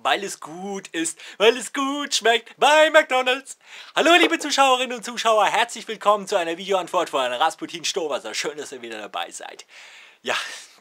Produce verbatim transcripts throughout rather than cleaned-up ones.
weil es gut ist, weil es gut schmeckt bei McDonald's. Hallo liebe Zuschauerinnen und Zuschauer, herzlich willkommen zu einer Videoantwort von Rasputin Stowasser. Schön, dass ihr wieder dabei seid. Ja,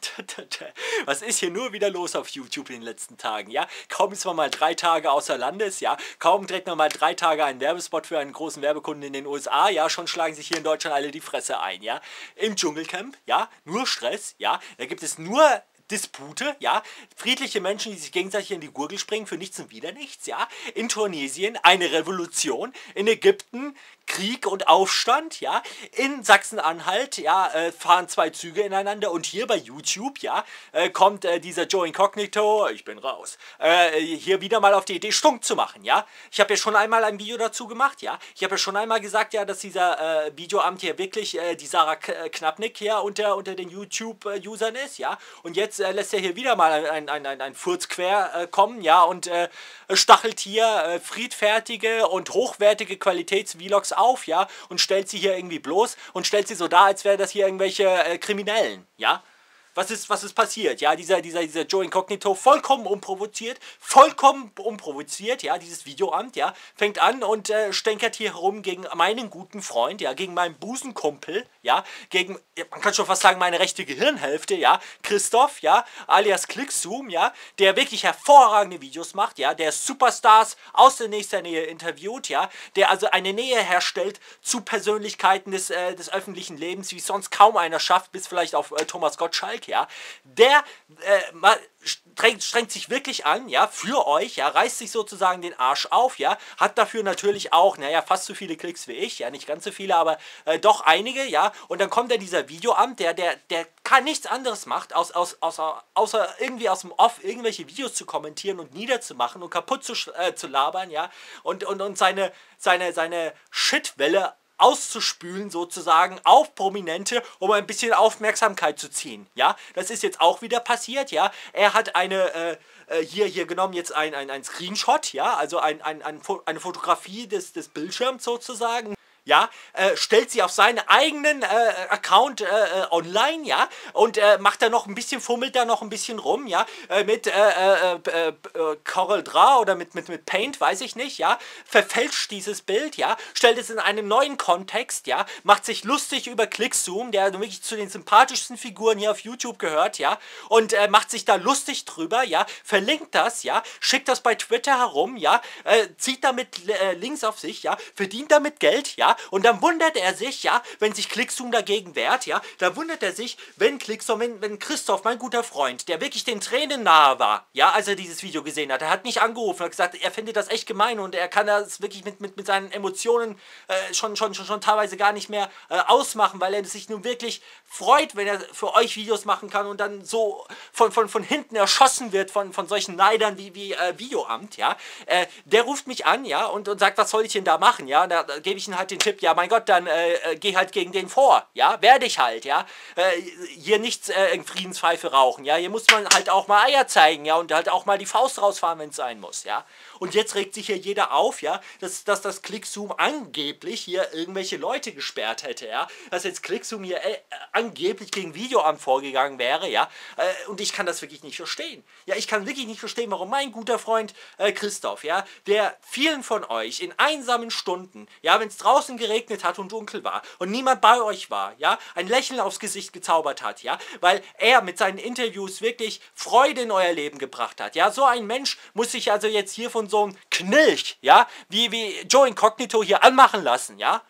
was ist hier nur wieder los auf YouTube in den letzten Tagen, ja? Kaum ist man mal drei Tage außer Landes, ja? Kaum trägt man mal drei Tage einen Werbespot für einen großen Werbekunden in den U S A, ja? Schon schlagen sich hier in Deutschland alle die Fresse ein, ja? Im Dschungelcamp, ja? Nur Stress, ja? Da gibt es nur Dispute, ja, friedliche Menschen, die sich gegenseitig in die Gurgel springen für nichts und wieder nichts, ja, in Tunesien eine Revolution, in Ägypten Krieg und Aufstand, ja, in Sachsen-Anhalt, ja, äh, fahren zwei Züge ineinander und hier bei YouTube, ja, äh, kommt äh, dieser Joe Incognito, ich bin raus, äh, hier wieder mal auf die Idee, Stunk zu machen, ja. Ich habe ja schon einmal ein Video dazu gemacht, ja. Ich habe ja schon einmal gesagt, ja, dass dieser äh, Videoamt hier wirklich äh, die Sarah K Knappnick hier unter, unter den YouTube-Usern ist, ja. Und jetzt äh, lässt er hier wieder mal ein, ein, ein, ein Furz quer äh, kommen, ja, und äh, stachelt hier äh, friedfertige und hochwertige Qualitäts-Vlogs auf, ja, und stellt sie hier irgendwie bloß und stellt sie so dar, als wäre das hier irgendwelche äh, Kriminellen, ja. Was ist, was ist passiert? Ja, dieser, dieser, dieser Joe Incognito, vollkommen unprovoziert, vollkommen unprovoziert, ja, dieses Videoamt, ja, fängt an und äh, stänkert hier herum gegen meinen guten Freund, ja, gegen meinen Busenkumpel, ja, gegen, man kann schon fast sagen, meine rechte Gehirnhälfte, ja, Christoph, ja, alias Clickzoom, ja, der wirklich hervorragende Videos macht, ja, der Superstars aus der nächsten Nähe interviewt, ja, der also eine Nähe herstellt zu Persönlichkeiten des, äh, des öffentlichen Lebens, wie sonst kaum einer schafft, bis vielleicht auf äh, Thomas Gottschalk, ja, der äh, strengt, strengt sich wirklich an, ja, für euch, ja, reißt sich sozusagen den Arsch auf, ja, hat dafür natürlich auch, naja, fast so viele Klicks wie ich, ja, nicht ganz so viele, aber äh, doch einige, ja, und dann kommt da dieser Videoamt, der, der, der kann nichts anderes macht, aus, aus, außer, außer irgendwie aus dem Off irgendwelche Videos zu kommentieren und niederzumachen und kaputt zu, äh, zu labern, ja, und, und, und seine, seine, seine Shitwelle auszuspülen sozusagen auf Prominente, um ein bisschen Aufmerksamkeit zu ziehen, ja, das ist jetzt auch wieder passiert, ja, er hat eine, äh, äh, hier, hier genommen jetzt ein, ein, ein Screenshot, ja, also ein, ein, ein, eine Fotografie des, des Bildschirms sozusagen, ja, äh, stellt sie auf seinen eigenen äh, Account äh, äh, online, ja, und äh, macht da noch ein bisschen, fummelt da noch ein bisschen rum, ja, äh, mit äh, äh, äh, Corel Draw oder mit, mit, mit Paint, weiß ich nicht, ja, verfälscht dieses Bild, ja, stellt es in einen neuen Kontext, ja, macht sich lustig über Clickzoom, der wirklich zu den sympathischsten Figuren hier auf YouTube gehört, ja, und äh, macht sich da lustig drüber, ja, verlinkt das, ja, schickt das bei Twitter herum, ja, äh, zieht damit äh, Links auf sich, ja, verdient damit Geld, ja, und dann wundert er sich, ja, wenn sich Clickzoom dagegen wehrt, ja, da wundert er sich, wenn Clickzoom, wenn, wenn Christoph, mein guter Freund, der wirklich den Tränen nahe war, ja, als er dieses Video gesehen hat, er hat nicht angerufen, hat gesagt, er findet das echt gemein und er kann das wirklich mit, mit, mit seinen Emotionen äh, schon, schon, schon, schon teilweise gar nicht mehr äh, ausmachen, weil er sich nun wirklich freut, wenn er für euch Videos machen kann und dann so von, von, von hinten erschossen wird von, von solchen Neidern wie, wie äh, Videoamt, ja, äh, der ruft mich an, ja, und, und sagt, was soll ich denn da machen, ja, und da, da gebe ich ihm halt den Tipp, ja, mein Gott, dann äh, äh, geh halt gegen den vor, ja, werde ich halt, ja, äh, hier nichts äh, in Friedenspfeife rauchen, ja, hier muss man halt auch mal Eier zeigen, ja, und halt auch mal die Faust rausfahren, wenn es sein muss, ja, und jetzt regt sich hier jeder auf, ja, dass, dass das Clickzoom angeblich hier irgendwelche Leute gesperrt hätte, ja, dass jetzt Clickzoom hier äh, angeblich gegen Videoamt vorgegangen wäre, ja, äh, und ich kann das wirklich nicht verstehen, ja, ich kann wirklich nicht verstehen, warum mein guter Freund äh, Christoph, ja, der vielen von euch in einsamen Stunden, ja, wenn es draußen geregnet hat und dunkel war und niemand bei euch war, ja, ein Lächeln aufs Gesicht gezaubert hat, ja, weil er mit seinen Interviews wirklich Freude in euer Leben gebracht hat, ja, so ein Mensch muss sich also jetzt hier von so einem Knilch, ja, wie, wie Joe Incognito hier anmachen lassen, ja.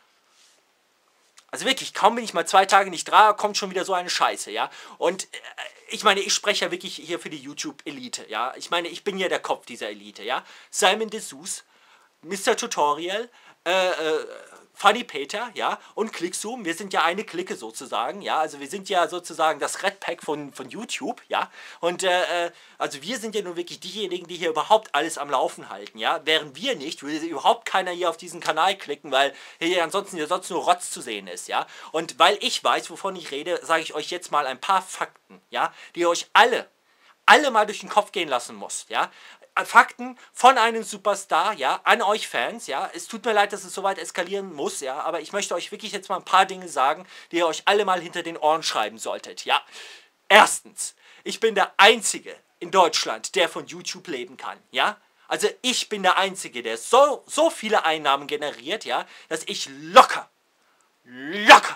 Also wirklich, kaum bin ich mal zwei Tage nicht da, kommt schon wieder so eine Scheiße, ja. Und äh, ich meine, ich spreche ja wirklich hier für die YouTube-Elite, ja. Ich meine, ich bin ja der Kopf dieser Elite, ja. Simon Dessous, Mister Tutorial, äh, äh, Funny Peter, ja, und Clickzoom, wir sind ja eine Clique sozusagen, ja, also wir sind ja sozusagen das Red Pack von, von YouTube, ja, und äh, also wir sind ja nun wirklich diejenigen, die hier überhaupt alles am Laufen halten, ja, wären wir nicht, würde überhaupt keiner hier auf diesen Kanal klicken, weil hier ansonsten hier sonst nur Rotz zu sehen ist, ja, und weil ich weiß, wovon ich rede, sage ich euch jetzt mal ein paar Fakten, ja, die ihr euch alle, alle mal durch den Kopf gehen lassen muss, ja, Fakten von einem Superstar, ja, an euch Fans, ja, es tut mir leid, dass es so weit eskalieren muss, ja, aber ich möchte euch wirklich jetzt mal ein paar Dinge sagen, die ihr euch alle mal hinter den Ohren schreiben solltet, ja. Erstens, ich bin der Einzige in Deutschland, der von YouTube leben kann, ja? Also ich bin der Einzige, der so, so viele Einnahmen generiert, ja, dass ich locker, locker,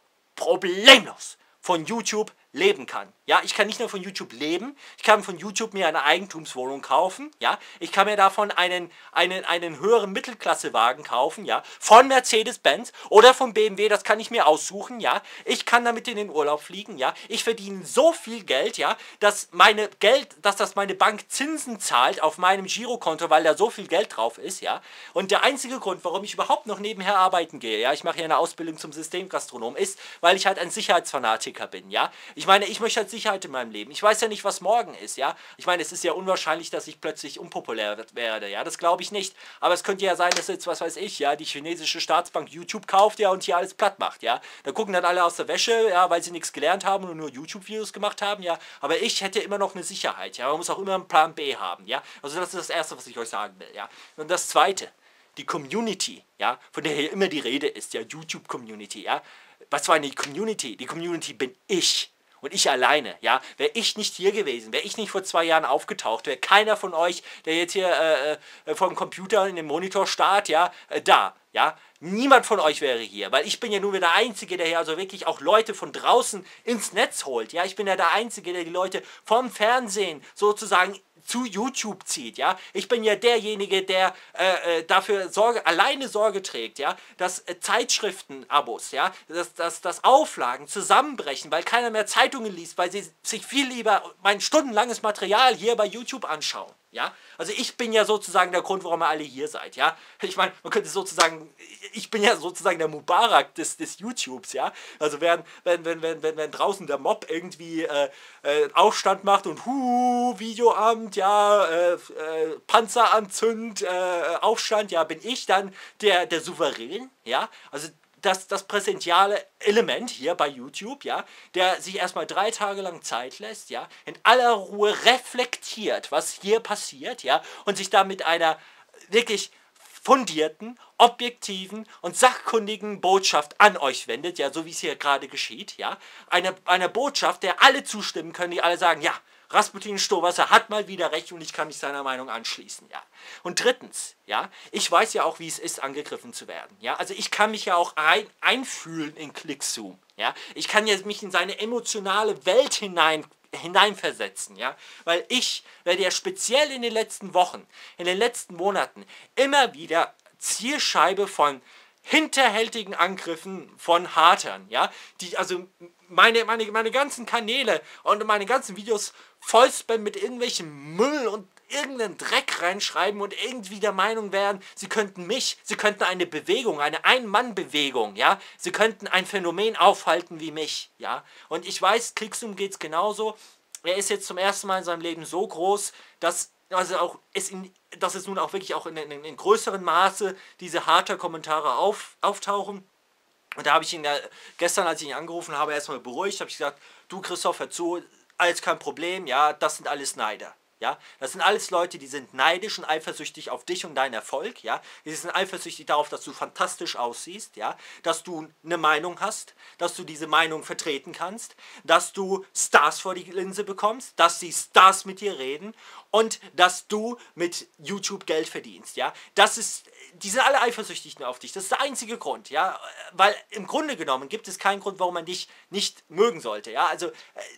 problemlos von YouTube leben kann. Ja, ich kann nicht nur von YouTube leben, ich kann von YouTube mir eine Eigentumswohnung kaufen, ja, ich kann mir davon einen, einen, einen höheren Mittelklassewagen kaufen, ja, von Mercedes-Benz oder von B M W, das kann ich mir aussuchen, ja, ich kann damit in den Urlaub fliegen, ja, ich verdiene so viel Geld, ja, dass meine Geld, dass das meine Bank Zinsen zahlt auf meinem Girokonto, weil da so viel Geld drauf ist, ja, und der einzige Grund, warum ich überhaupt noch nebenher arbeiten gehe, ja, ich mache hier eine Ausbildung zum Systemgastronom, ist, weil ich halt ein Sicherheitsfanatiker bin, ja, ich meine, ich möchte halt Sicherheit in meinem Leben. Ich weiß ja nicht, was morgen ist, ja. Ich meine, es ist ja unwahrscheinlich, dass ich plötzlich unpopulär werde, ja. Das glaube ich nicht. Aber es könnte ja sein, dass jetzt, was weiß ich, ja, die chinesische Staatsbank YouTube kauft, ja, und hier alles platt macht, ja. Da gucken dann alle aus der Wäsche, ja, weil sie nichts gelernt haben und nur YouTube-Videos gemacht haben, ja. Aber ich hätte immer noch eine Sicherheit, ja. Man muss auch immer einen Plan B haben, ja. Also das ist das Erste, was ich euch sagen will, ja. Und das Zweite, die Community, ja, von der hier immer die Rede ist, ja, YouTube-Community, ja. Was war eine Community? Die Community bin ich. Und ich alleine, ja, wäre ich nicht hier gewesen, wäre ich nicht vor zwei Jahren aufgetaucht, wäre keiner von euch, der jetzt hier äh, äh, vor dem Computer in dem Monitor starrt, ja, äh, da, ja, niemand von euch wäre hier, weil ich bin ja nur der Einzige, der hier also wirklich auch Leute von draußen ins Netz holt, ja, ich bin ja der Einzige, der die Leute vom Fernsehen sozusagen zu YouTube zieht, ja. Ich bin ja derjenige, der äh, dafür Sorge, alleine Sorge trägt, ja, dass äh, Zeitschriften-Abos, ja, dass, dass, dass Auflagen zusammenbrechen, weil keiner mehr Zeitungen liest, weil sie sich viel lieber mein stundenlanges Material hier bei YouTube anschauen, ja. Also ich bin ja sozusagen der Grund, warum ihr alle hier seid, ja. Ich meine, man könnte sozusagen, ich bin ja sozusagen der Mubarak des, des YouTubes, ja. Also wenn, wenn, wenn, wenn, wenn, wenn draußen der Mob irgendwie äh, äh, Aufstand macht und hu, Videoamt, ja, äh, äh, Panzer anzündet, äh, Aufstand, ja, bin ich dann der, der Souverän, ja. Also das, das präsentiale Element hier bei YouTube, ja, der sich erstmal drei Tage lang Zeit lässt, ja, in aller Ruhe reflektiert, was hier passiert, ja, und sich da mit einer wirklich fundierten, objektiven und sachkundigen Botschaft an euch wendet, ja, so wie es hier gerade geschieht, ja, eine, eine Botschaft, der alle zustimmen können, die alle sagen, ja, Rasputin Stowasser hat mal wieder recht und ich kann mich seiner Meinung anschließen, ja. Und drittens, ja, ich weiß ja auch, wie es ist, angegriffen zu werden, ja. Also ich kann mich ja auch ein, einfühlen in ClickZoom, ja. Ich kann ja mich in seine emotionale Welt hinein hineinversetzen, ja, weil ich werde ja speziell in den letzten Wochen, in den letzten Monaten immer wieder Zielscheibe von hinterhältigen Angriffen von Hatern, ja, die also meine, meine, meine ganzen Kanäle und meine ganzen Videos vollspammen mit irgendwelchem Müll und irgendeinen Dreck reinschreiben und irgendwie der Meinung wären, sie könnten mich, sie könnten eine Bewegung, eine Ein-Mann-Bewegung, ja, sie könnten ein Phänomen aufhalten wie mich, ja, und ich weiß, ClickZoom geht's genauso, er ist jetzt zum ersten Mal in seinem Leben so groß, dass also auch es in, dass es nun auch wirklich auch in, in, in größeren Maße diese harte Kommentare auf, auftauchen. Und da habe ich ihn ja, gestern, als ich ihn angerufen habe, erstmal beruhigt, habe ich gesagt, du Christoph, hör zu, alles kein Problem, ja, das sind alles Neider. Ja, das sind alles Leute, die sind neidisch und eifersüchtig auf dich und deinen Erfolg, ja. Die sind eifersüchtig darauf, dass du fantastisch aussiehst, ja, dass du eine Meinung hast, dass du diese Meinung vertreten kannst, dass du Stars vor die Linse bekommst, dass die Stars mit dir reden und dass du mit YouTube Geld verdienst, ja. Das ist, die sind alle eifersüchtig auf dich. Das ist der einzige Grund, ja, weil im Grunde genommen gibt es keinen Grund, warum man dich nicht mögen sollte, ja. Also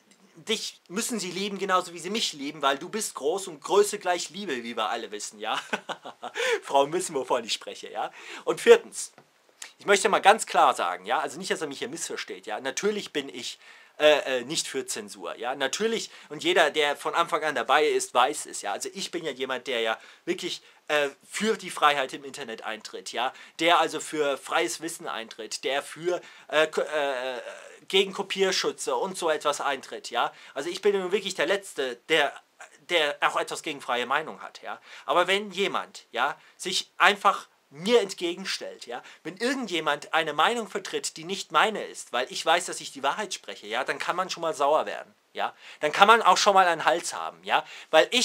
dich müssen sie lieben, genauso wie sie mich lieben, weil du bist groß und Größe gleich Liebe, wie wir alle wissen, ja. Frauen wissen, wovon ich spreche, ja. Und viertens, ich möchte mal ganz klar sagen, ja, also nicht, dass er mich hier missversteht, ja, natürlich bin ich äh, äh, nicht für Zensur, ja, natürlich, und jeder, der von Anfang an dabei ist, weiß es, ja, also ich bin ja jemand, der ja wirklich äh, für die Freiheit im Internet eintritt, ja, der also für freies Wissen eintritt, der für äh, äh, gegen Kopierschutze und so etwas eintritt, ja, also ich bin nun wirklich der Letzte, der der auch etwas gegen freie Meinung hat, ja, aber wenn jemand, ja, sich einfach mir entgegenstellt, ja, wenn irgendjemand eine Meinung vertritt, die nicht meine ist, weil ich weiß, dass ich die Wahrheit spreche, ja, dann kann man schon mal sauer werden, ja, dann kann man auch schon mal einen Hals haben, ja, weil ich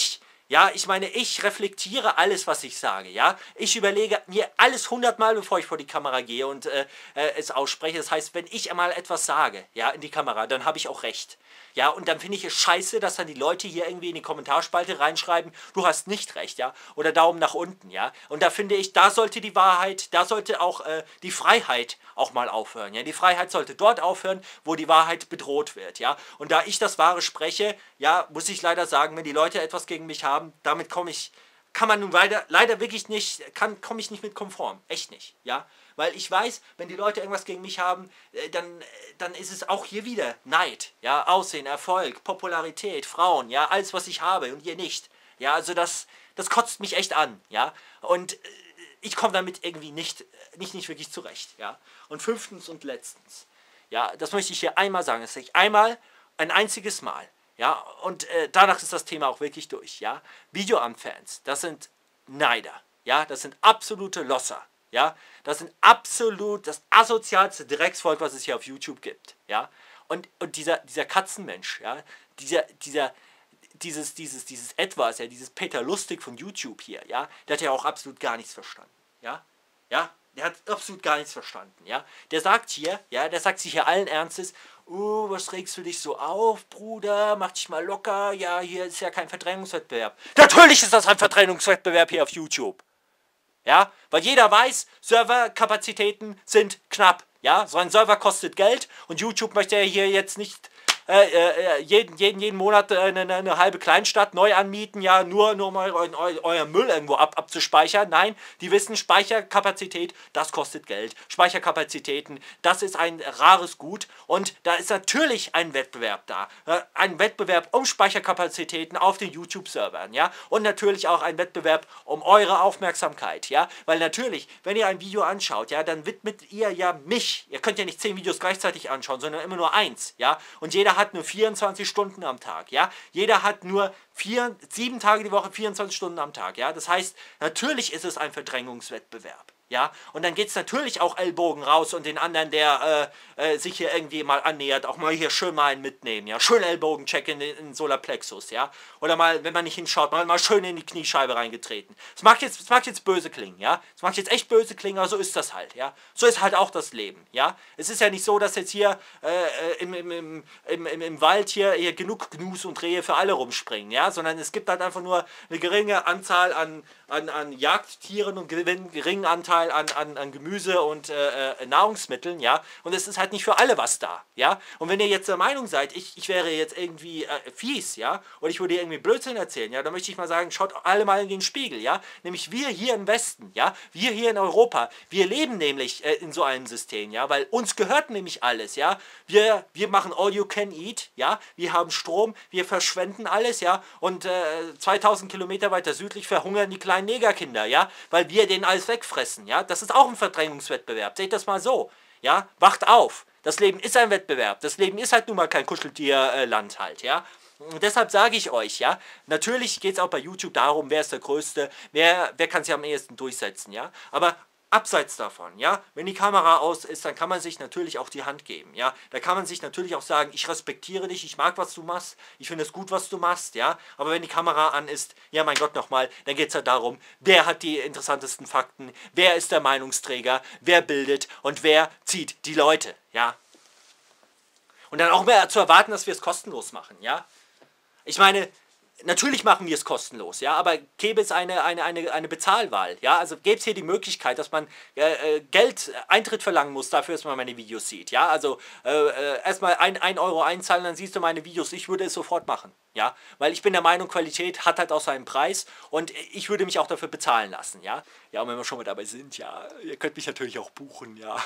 Ja, ich meine, ich reflektiere alles, was ich sage, ja. Ich überlege mir alles hundertmal, bevor ich vor die Kamera gehe und äh, äh, es ausspreche. Das heißt, wenn ich einmal etwas sage, ja, in die Kamera, dann habe ich auch recht. Ja, und dann finde ich es scheiße, dass dann die Leute hier irgendwie in die Kommentarspalte reinschreiben, du hast nicht recht, ja, oder Daumen nach unten, ja. Und da finde ich, da sollte die Wahrheit, da sollte auch äh, die Freiheit auch mal aufhören, ja. Die Freiheit sollte dort aufhören, wo die Wahrheit bedroht wird, ja. Und da ich das Wahre spreche, ja, muss ich leider sagen, wenn die Leute etwas gegen mich haben, damit komme ich, kann man nun leider, leider wirklich nicht, kann, komme ich nicht mit konform, echt nicht, ja. Weil ich weiß, wenn die Leute irgendwas gegen mich haben, äh, dann, äh, dann ist es auch hier wieder Neid, ja, Aussehen, Erfolg, Popularität, Frauen, ja, alles, was ich habe und ihr nicht. Ja, also das, das kotzt mich echt an, ja. Und äh, ich komme damit irgendwie nicht, nicht, nicht wirklich zurecht, ja. Und fünftens und letztens, ja, das möchte ich hier einmal sagen, das sage ich einmal, ein einziges Mal, ja, und äh, danach ist das Thema auch wirklich durch, ja. Videoam-Fans, das sind Neider, ja, das sind absolute Losser. Ja, das sind absolut das asozialste Drecksvolk, was es hier auf YouTube gibt. Ja, und, und dieser, dieser Katzenmensch, ja, dieser, dieser, dieses, dieses, dieses Etwas, ja, dieses Peter Lustig von YouTube hier, ja, der hat ja auch absolut gar nichts verstanden. Ja, ja, der hat absolut gar nichts verstanden. Ja, der sagt hier, ja, der sagt sich hier allen Ernstes, oh, was regst du dich so auf, Bruder? Mach dich mal locker. Ja, hier ist ja kein Verdrängungswettbewerb. Natürlich ist das ein Verdrängungswettbewerb hier auf YouTube. Ja, weil jeder weiß, Serverkapazitäten sind knapp. Ja, so ein Server kostet Geld und YouTube möchte ja hier jetzt nicht äh, äh, jeden, jeden, jeden Monat äh, eine, eine halbe Kleinstadt neu anmieten, ja, nur, nur um eu, eu, euer Müll irgendwo ab, abzuspeichern. Nein, die wissen, Speicherkapazität, das kostet Geld. Speicherkapazitäten, das ist ein rares Gut und da ist natürlich ein Wettbewerb da. Äh, ein Wettbewerb um Speicherkapazitäten auf den YouTube-Servern, ja, und natürlich auch ein Wettbewerb um eure Aufmerksamkeit, ja, weil natürlich, wenn ihr ein Video anschaut, ja, dann widmet ihr ja mich. Ihr könnt ja nicht zehn Videos gleichzeitig anschauen, sondern immer nur eins, ja, und jeder hat nur vierundzwanzig Stunden am Tag, ja. Jeder hat nur vier, sieben Tage die Woche, vierundzwanzig Stunden am Tag, ja. Das heißt, natürlich ist es ein Verdrängungswettbewerb. Ja, und dann geht es natürlich auch Ellbogen raus und den anderen, der äh, äh, sich hier irgendwie mal annähert, auch mal hier schön mal einen mitnehmen, ja, schön Ellbogencheck in den in Solarplexus, ja, oder mal, wenn man nicht hinschaut, mal, mal schön in die Kniescheibe reingetreten. Das mag jetzt, das mag jetzt böse klingen, ja, das mag jetzt echt böse klingen, aber so ist das halt, ja, so ist halt auch das Leben, ja. Es ist ja nicht so, dass jetzt hier äh, im, im, im, im, im, im Wald hier, hier genug Gnus und Rehe für alle rumspringen, ja, sondern es gibt halt einfach nur eine geringe Anzahl an, an, an Jagdtieren und einen geringen Anteil an, an, an Gemüse und äh, äh, Nahrungsmitteln, ja, und es ist halt nicht für alle was da, ja, und wenn ihr jetzt der Meinung seid, ich, ich wäre jetzt irgendwie äh, fies, ja, und ich würde irgendwie Blödsinn erzählen, ja, dann möchte ich mal sagen, schaut alle mal in den Spiegel, ja, nämlich wir hier im Westen, ja, wir hier in Europa, wir leben nämlich äh, in so einem System, ja, weil uns gehört nämlich alles, ja, wir, wir machen all you can eat, ja, wir haben Strom, wir verschwenden alles, ja, und äh, zweitausend Kilometer weiter südlich verhungern die kleinen Negerkinder, ja, weil wir denen alles wegfressen, ja, das ist auch ein Verdrängungswettbewerb, seht das mal so, ja, wacht auf, das Leben ist ein Wettbewerb, das Leben ist halt nun mal kein Kuscheltierland halt, ja. Und deshalb sage ich euch, ja, natürlich geht es auch bei YouTube darum, wer ist der Größte, wer, wer kann sich am ehesten durchsetzen, ja, aber abseits davon, ja, wenn die Kamera aus ist, dann kann man sich natürlich auch die Hand geben, ja, da kann man sich natürlich auch sagen, ich respektiere dich, ich mag, was du machst, ich finde es gut, was du machst, ja, aber wenn die Kamera an ist, ja, mein Gott, nochmal, dann geht es ja darum, wer hat die interessantesten Fakten, wer ist der Meinungsträger, wer bildet und wer zieht die Leute, ja, und dann auch mehr zu erwarten, dass wir es kostenlos machen, ja, ich meine, natürlich machen wir es kostenlos, ja, aber gäbe es eine, eine, eine, eine Bezahlwahl, ja, also gäbe es hier die Möglichkeit, dass man äh, Geld, Eintritt verlangen muss dafür, dass man meine Videos sieht, ja, also äh, äh, erstmal ein Euro einzahlen, dann siehst du meine Videos, ich würde es sofort machen, ja, weil ich bin der Meinung, Qualität hat halt auch seinen Preis und ich würde mich auch dafür bezahlen lassen, ja, ja, und wenn wir schon mal dabei sind, ja, ihr könnt mich natürlich auch buchen, ja,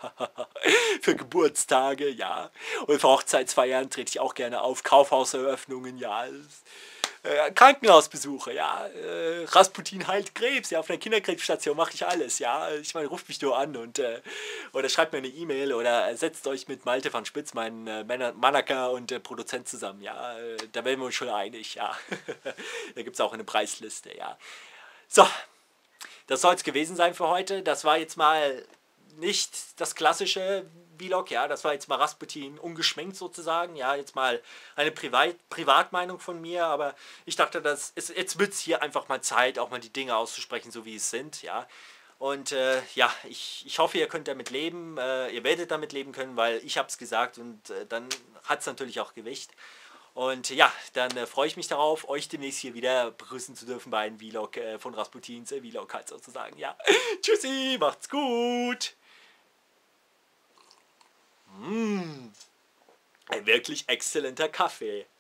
für Geburtstage, ja, und für Hochzeitsfeiern trete ich auch gerne auf, Kaufhauseröffnungen, ja, Äh, Krankenhausbesuche, ja, äh, Rasputin heilt Krebs, ja, auf einer Kinderkrebsstation mache ich alles, ja, ich meine, ruft mich nur an und, äh, oder schreibt mir eine E-Mail oder setzt euch mit Malte van Spitz, meinen äh, Manager und äh, Produzent zusammen, ja, äh, da werden wir uns schon einig, ja, da gibt es auch eine Preisliste, ja. So, das soll es gewesen sein für heute, das war jetzt mal nicht das klassische Vlog, ja, das war jetzt mal Rasputin ungeschminkt sozusagen, ja, jetzt mal eine Privat Privatmeinung von mir, aber ich dachte, dass es, jetzt wird es hier einfach mal Zeit, auch mal die Dinge auszusprechen, so wie es sind, ja. Und äh, ja, ich, ich hoffe, ihr könnt damit leben, äh, ihr werdet damit leben können, weil ich habe es gesagt und äh, dann hat es natürlich auch Gewicht. Und ja, dann äh, freue ich mich darauf, euch demnächst hier wieder begrüßen zu dürfen bei einem Vlog äh, von Rasputins äh, Vlog halt sozusagen, ja. Tschüssi, macht's gut! Mmh, ein wirklich exzellenter Kaffee.